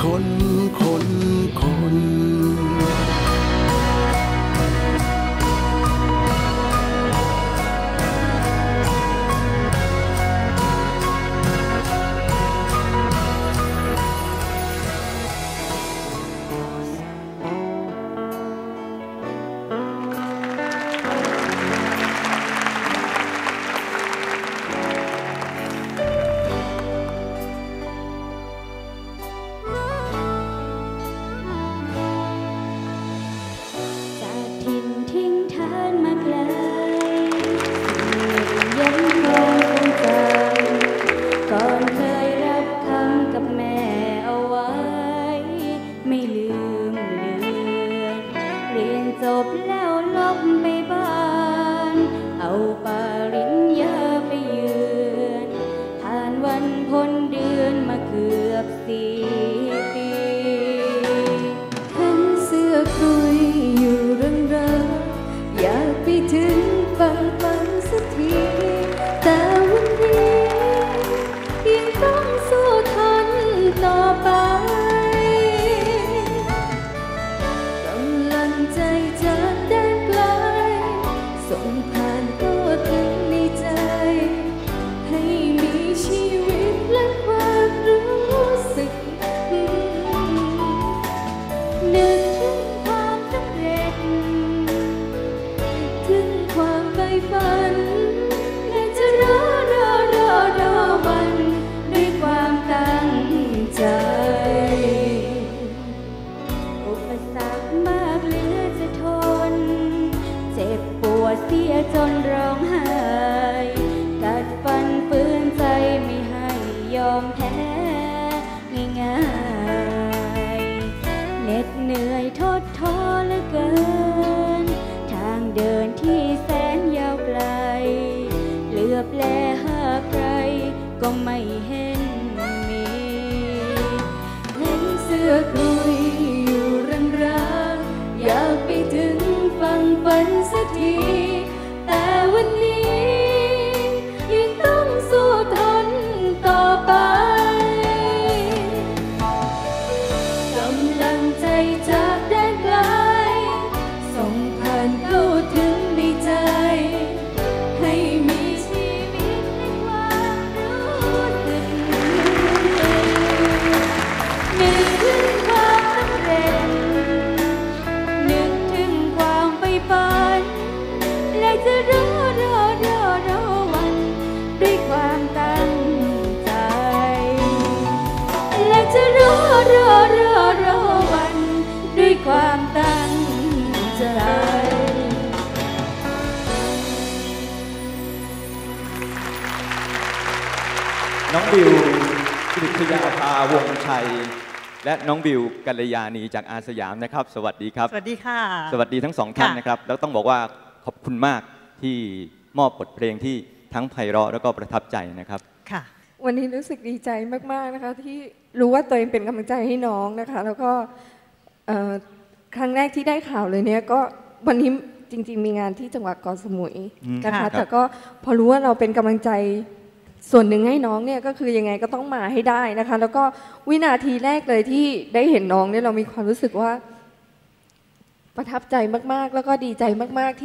น้องบิวกฤษยาภาวงศ์ชัยและน้องบิวกัลยาณีจากอาสยามนะครับสวัสดีครับสวัสดีค่ะสวัสดีทั้งสองท่านนะครับแล้วต้องบอกว่าขอบคุณมากที่มอบบทเพลงที่ทั้งไพเราะแล้วก็ประทับใจนะครับค่ะวันนี้รู้สึกดีใจมากๆนะคะที่รู้ว่าตัวเองเป็นกำลังใจให้น้องนะคะแล้วก็ครั้งแรกที่ได้ข่าวเลยเนี่ยก็วันนี้จริงๆมีงานที่จังหวัดเกาะสมุยนะคะแต่ก็พอรู้ว่าเราเป็นกำลังใจส่วนหนึ่งให้น้องเนี่ยก็คือยังไงก็ต้องมาให้ได้นะคะแล้วก็วินาทีแรกเลยที่ได้เห็นน้องเนี่ยเรามีความรู้สึกว่าประทับใจมากๆแล้วก็ดีใจมากๆ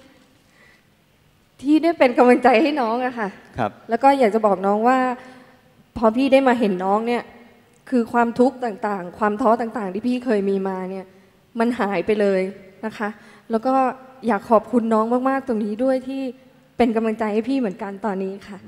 ที่ได้เป็นกำลังใจให้น้องอะค่ะครับแล้วก็อยากจะบอกน้องว่าพอพี่ได้มาเห็นน้องเนี่ยคือความทุกข์ต่างๆความท้อต่างๆที่พี่เคยมีมาเนี่ยมันหายไปเลยนะคะแล้วก็อยากขอบคุณน้องมากๆตรงนี้ด้วยที่เป็นกำลังใจให้พี่เหมือนกันตอนนี้ค่ะ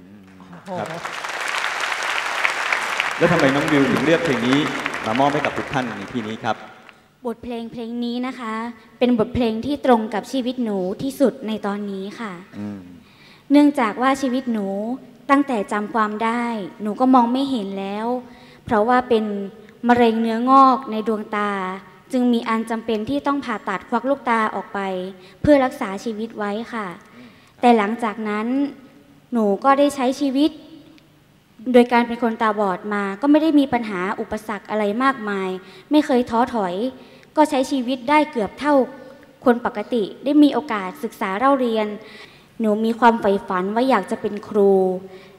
แล้วทำไมน้องบิวถึงเลือกเพลงนี้มามอบให้กับทุกท่านในที่นี้ครับบทเพลงนี้นะคะเป็นบทเพลงที่ตรงกับชีวิตหนูที่สุดในตอนนี้ค่ะเนื่องจากว่าชีวิตหนูตั้งแต่จำความได้หนูก็มองไม่เห็นแล้วเพราะว่าเป็นมะเร็งเนื้องอกในดวงตาจึงมีอันจำเป็นที่ต้องผ่าตัดควักลูกตาออกไปเพื่อรักษาชีวิตไว้ค่ะแต่หลังจากนั้นหนูก็ได้ใช้ชีวิตโดยการเป็นคนตาบอดมาก็ไม่ได้มีปัญหาอุปสรรคอะไรมากมายไม่เคยท้อถอยก็ใช้ชีวิตได้เกือบเท่าคนปกติได้มีโอกาสศึกษาเล่าเรียนหนูมีความใฝ่ฝันว่าอยากจะเป็นครู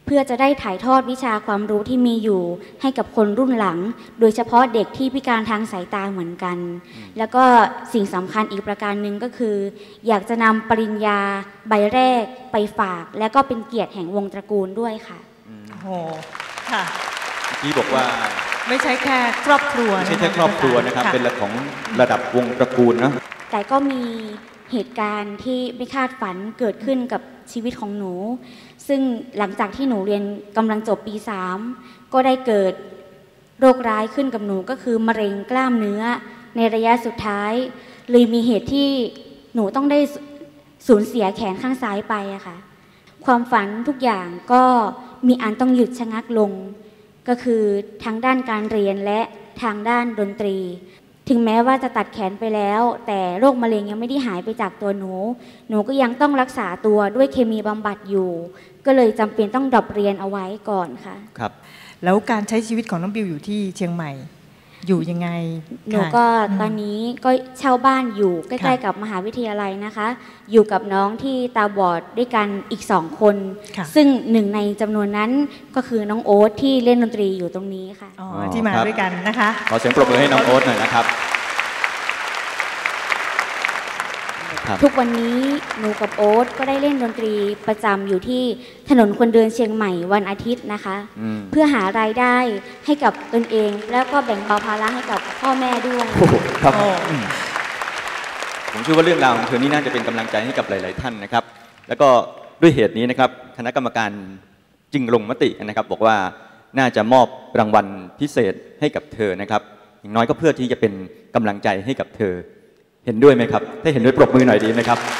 พื่อจะได้ถ่ายทอดวิชาความรู้ที่มีอยู่ให้กับคนรุ่นหลังโดยเฉพาะเด็กที่พิการทางสายตาเหมือนกันแล้วก็สิ่งสำคัญอีกประการหนึ่งก็คืออยากจะนำปริญญาใบแรกไปฝากและก็เป็นเกียรติแห่งวงตระกูลด้วยค่ะโอ้โหค่ะที่บอกว่าไม่ใช่แค่ครอบครัวไม่ใช่แค่ครอบครัวนะครับเป็นของระดับวงตระกูลนะแต่ก็มีเหตุการณ์ที่ไม่คาดฝันเกิดขึ้นกับชีวิตของหนูซึ่งหลังจากที่หนูเรียนกำลังจบปี 3ก็ได้เกิดโรคร้ายขึ้นกับหนูก็คือมะเร็งกล้ามเนื้อในระยะสุดท้ายเลยมีเหตุที่หนูต้องได้สูญเสียแขนข้างซ้ายไปอะค่ะความฝันทุกอย่างก็มีอันต้องหยุดชะงักลงก็คือทางด้านการเรียนและทางด้านดนตรีถึงแม้ว่าจะตัดแขนไปแล้วแต่โรคมะเร็งยังไม่ได้หายไปจากตัวหนูก็ยังต้องรักษาตัวด้วยเคมีบำบัดอยู่ก็เลยจำเป็นต้องดรอปเรียนเอาไว้ก่อนค่ะครับแล้วการใช้ชีวิตของน้องบิวอยู่ที่เชียงใหม่อยู่ยังไงหนูก็ตอนนี้ก็เช่าบ้านอยู่ใกล้ๆกับมหาวิทยาลัยนะคะอยู่กับน้องที่ตาบอดด้วยกันอีก2 คนซึ่งหนึ่งในจำนวนนั้นก็คือน้องโอ๊ตที่เล่นดนตรีอยู่ตรงนี้ค่ะที่มาด้วยกันนะคะขอเสียงปรบมือให้น้องโอ๊ตหน่อยนะครับทุกวันนี้หนูกับโอ๊ตก็ได้เล่นดนตรีประจำอยู่ที่ถนนคนเดินเชียงใหม่วันอาทิตย์นะคะเพื่อหารายได้ให้กับตนเองแล้วก็แบ่งเบาภาระให้กับพ่อแม่ด้วยครับผมเชื่อว่าเรื่องราวของเธอนี่น่าจะเป็นกำลังใจให้กับหลายๆท่านนะครับแล้วก็ด้วยเหตุนี้นะครับคณะกรรมการจึงลงมตินะครับบอกว่าน่าจะมอบรางวัลพิเศษให้กับเธอนะครับอย่างน้อยก็เพื่อที่จะเป็นกำลังใจให้กับเธอเห็นด้วยไหมครับถ้าเห็นด้วยปรบมือหน่อยดีไหมครับ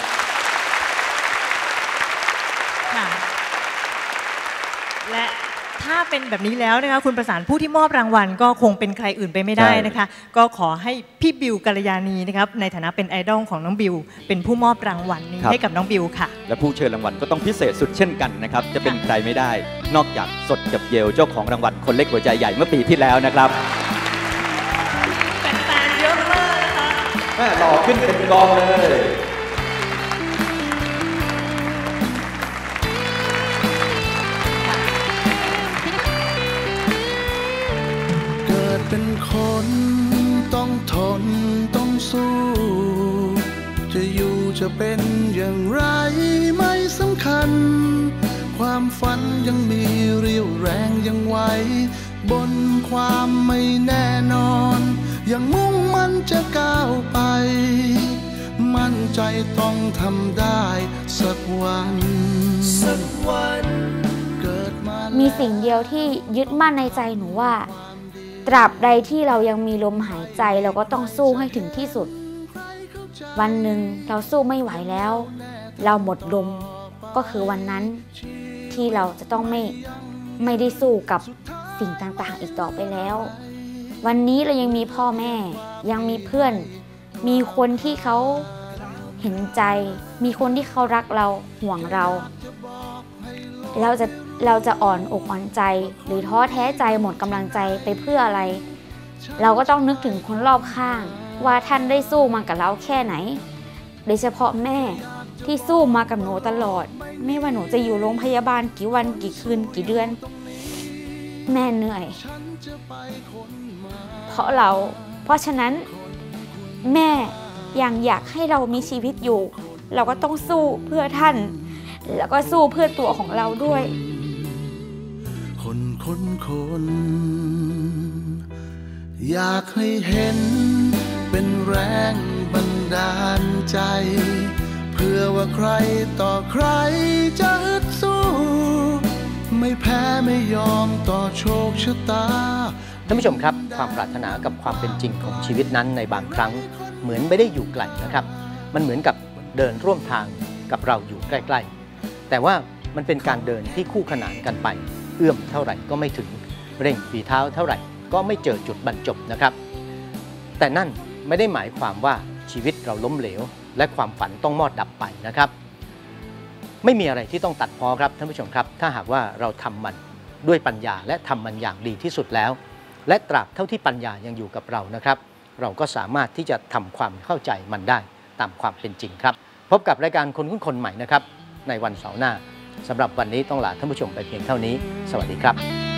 และถ้าเป็นแบบนี้แล้วนะคะคุณประสานผู้ที่มอบรางวัลก็คงเป็นใครอื่นไปไม่ได้นะคะก็ขอให้พี่บิวกัลยาณีนะครับในฐานะเป็นไอดอลของน้องบิวเป็นผู้มอบรางวัลนี้ให้กับน้องบิวค่ะและผู้เชิญรางวัลก็ต้องพิเศษสุดเช่นกันนะครับจะเป็นใครไม่ได้นอกจากสดกับเยลเจ้าของรางวัลคนเล็กหัวใจใหญ่เมื่อปีที่แล้วนะครับหล่อขึ้นเป็นกองเลยเกิดเป็นคนต้องทนต้องสู้จะอยู่จะเป็นอย่างไรไม่สำคัญความฝันยังมีเรี่ยวแรงยังไหวบนความไม่แน่นอนยังมุ่งมั่นจะก้าวไปมั่นใจต้องทำได้สักวันเกิดมามีสิ่งเดียวที่ยึดมั่นในใจหนูว่าตราบใดที่เรายังมีลมหายใจเราก็ต้องสู้ให้ถึงที่สุดวันหนึ่งเราสู้ไม่ไหวแล้วเราหมดลมก็คือวันนั้นที่เราจะต้องไม่ได้สู้กับสิ่งต่างๆอีกต่อไปแล้ววันนี้เรายังมีพ่อแม่ยังมีเพื่อนมีคนที่เขาเห็นใจมีคนที่เขารักเราห่วงเราจะอ่อนอกอ่อนใจหรือท้อแท้ใจหมดกำลังใจไปเพื่ออะไรเราก็ต้องนึกถึงคนรอบข้างว่าท่านได้สู้มากับเราแค่ไหนโดยเฉพาะแม่ที่สู้มากับหนูตลอดไม่ว่าหนูจะอยู่โรงพยาบาลกี่วันกี่คืนกี่เดือนแม่เหนื่อยเพราะฉะนั้นแม่ยังอยากให้เรามีชีวิตอยู่เราก็ต้องสู้เพื่อท่านแล้วก็สู้เพื่อตัวของเราด้วยคนอยากให้เห็นเป็นแรงบันดาลใจเพื่อว่าใครต่อใครจะฮึดสู้ไม่แพ้ไม่ยอมต่อโชคชะตาท่านผู้ชมครับความปรารถนากับความเป็นจริงของชีวิตนั้นในบางครั้งเหมือนไม่ได้อยู่ไกลนะครับมันเหมือนกับเดินร่วมทางกับเราอยู่ใกล้ๆแต่ว่ามันเป็นการเดินที่คู่ขนานกันไปเอื้อมเท่าไหร่ก็ไม่ถึงเร่งฝีเท้าเท่าไหร่ก็ไม่เจอจุดบรรจบนะครับแต่นั่นไม่ได้หมายความว่าชีวิตเราล้มเหลวและความฝันต้องมอดดับไปนะครับไม่มีอะไรที่ต้องตัดพ้อครับท่านผู้ชมครับถ้าหากว่าเราทำมันด้วยปัญญาและทำมันอย่างดีที่สุดแล้วและตราบเท่าที่ปัญญายังอยู่กับเรานะครับเราก็สามารถที่จะทำความเข้าใจมันได้ตามความเป็นจริงครับพบกับรายการคนใหม่นะครับในวันเสาร์หน้าสำหรับวันนี้ต้องลาท่านผู้ชมไปเพียงเท่านี้สวัสดีครับ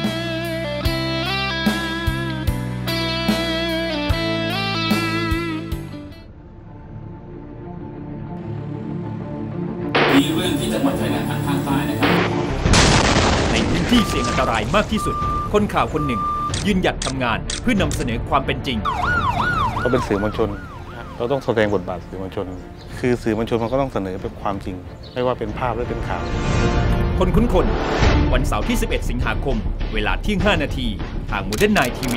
มีเรื่องที่จังหวัดชายแดนภาคใต้นะครับในพื้นที่เสี่ยงอันตรายมากที่สุดคนข่าวคนหนึ่งยืนหยัดทำงานเพื่อนำเสนอความเป็นจริงก็เป็นสื่อมวลชนเราต้องแสดงบทบาทสื่อมวลชนคือสื่อมวลชนมันก็ต้องเสนอเป็นความจริงไม่ว่าเป็นภาพหรือเป็นข่าวคนคุ้นคนวันเสาร์ที่11สิงหาคมเวลาเที่ยง5 นาทีทาง Modern Night TV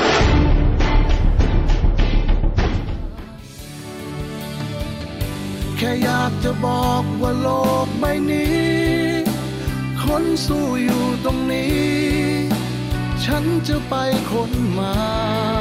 แค่อยากจะบอกว่าโลกใบนี้คนสู้อยู่ตรงนี้ฉันจะไปค้นมา